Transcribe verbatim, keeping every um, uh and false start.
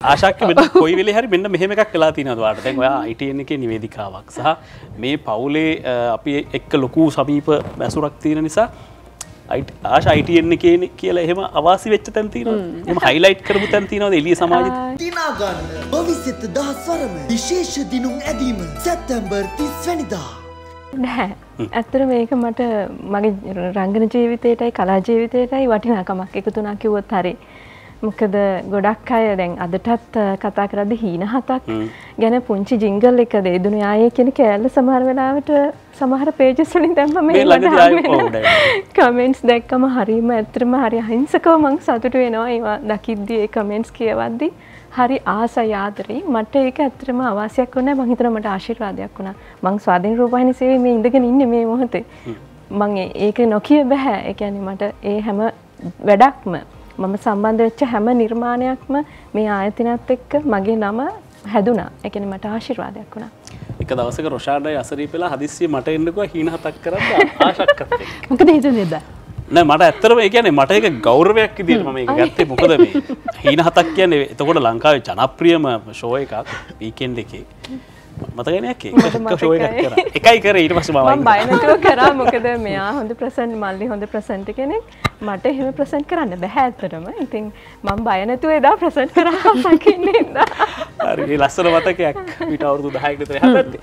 ආශාක්ක මෙන්න කොයි වෙලේ හරි මෙන්න මෙහෙම එකක් වෙලා තියෙනවද ඔයාලට? දැන් ඔයා I T N එකේ නිවේදිකාවක් සහ මේ පවුලේ අපි එක්ක ලොකු සමීප මැසුරක් තියෙන නිසා ආශා I T N එකේ කියලා එහෙම අවාසි වෙච්ච තැන් තියෙනවද? එහෙම හයිලයිට් කරපු තැන් තියෙනවද එළිය සමාජෙත්? දිනා ගන්න භවිෂ්‍යත දහස්වරම විශේෂ දිනුම් ඇදීම සැප්තැම්බර් තිස් වෙනිදා. නැහැ. ඇත්තට මේක මට මගේ රංගන ජීවිතේටයි කලා ජීවිතේටයි වටිනාකමක් එකතු වුණා කිව්වොත් හරි. මොකද ගොඩක් අය දැන් අදටත් කතා කරද්දී හීන හතක් ගැන පුංචි ජින්ගල් එක දෙදුණු ආයේ කියන කෑල්ල සමහර වෙලාවට සමහර පේජස් වලින් දැම්ම මේ කමෙන්ට්ස් දැක්කම හරියම ඇත්තටම හරි අහිංසකව මං සතුටු වෙනවා ඒවා දකිද්දී ඒ කමෙන්ට්ස් කියවද්දී හරි ආසයි ආදරේ මට ඒක ඇත්තටම අවාසියක් වුණා මං හිතනවා මට ආශිර්වාදයක් වුණා මං ස්වාධීන රූපවාහිනී සේවයේ මේ ඉඳගෙන ඉන්නේ මේ මොහොතේ මං ඒක නොකිය බෑ ඒ කියන්නේ මට ඒ හැම වැඩක්ම මම සම්බන්ධ වෙච්ච හැම නිර්මාණයක්ම මේ ආයතනයත් එක්ක මගේ නම හැදුනා. ඒ කියන්නේ මට ආශිර්වාදයක් වුණා. එක දවසක රොෂාඩයි අසරීප වෙලා හදිස්සියේ මට එන්නකෝ හීන හතක් කරද්දී ආශාක්කත් එක්ක. මොකද හිතුනේද? නෑ මට ඇත්තටම ඒ කියන්නේ මට ඒක ගෞරවයක් විදියට මම මේක ගත්තේ මොකද මේ හීන හතක් කියන්නේ එතකොට ලංකාවේ ජනප්‍රියම ෂෝ එකක් වීකෙන්ඩ් එකේ. මතකයි නේ එකේ එක ෂෝ එකක් කරා. එකයි කරේ ඊට පස්සේ මම මම බය නැතුව කරා මොකද මෙයා හොඳ ප්‍රසන්ට් මල්ලි හොඳ ප්‍රසන්ට් කෙනෙක්. මට එහෙම ප්‍රසන්ට් කරන්න බෑ ඇත්තටම. ඉතින් මම බය නැතුව එදා ප්‍රසන්ට් කරා සකින්නේ ඉඳා. හරි ලස්සන මතකයක්. ඊට අවුරුදු දහයකට විතර හැබැයි